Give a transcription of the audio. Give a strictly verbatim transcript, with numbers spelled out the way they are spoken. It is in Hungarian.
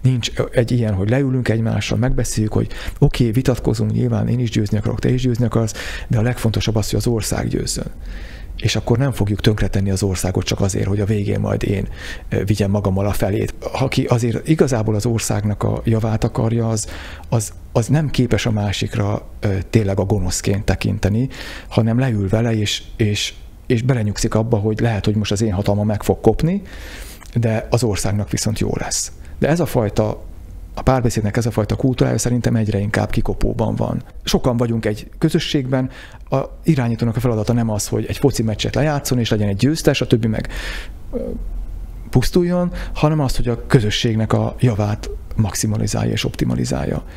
Nincs egy ilyen, hogy leülünk egymással, megbeszéljük, hogy oké, okay, vitatkozunk, nyilván én is győzni akarok, te is győzni akarsz, de a legfontosabb az, hogy az ország győzzön. És akkor nem fogjuk tönkretenni az országot csak azért, hogy a végén majd én vigyem magammal a felét. Aki azért igazából az országnak a javát akarja, az, az, az nem képes a másikra tényleg a gonoszként tekinteni, hanem leül vele, és, és, és belenyugszik abba, hogy lehet, hogy most az én hatalma meg fog kopni, de az országnak viszont jó lesz. De ez a fajta, a párbeszédnek ez a fajta kultúrája szerintem egyre inkább kikopóban van. Sokan vagyunk egy közösségben, a irányítónak a feladata nem az, hogy egy foci meccset lejátszon, és legyen egy győztes, a többi meg pusztuljon, hanem az, hogy a közösségnek a javát maximalizálja és optimalizálja.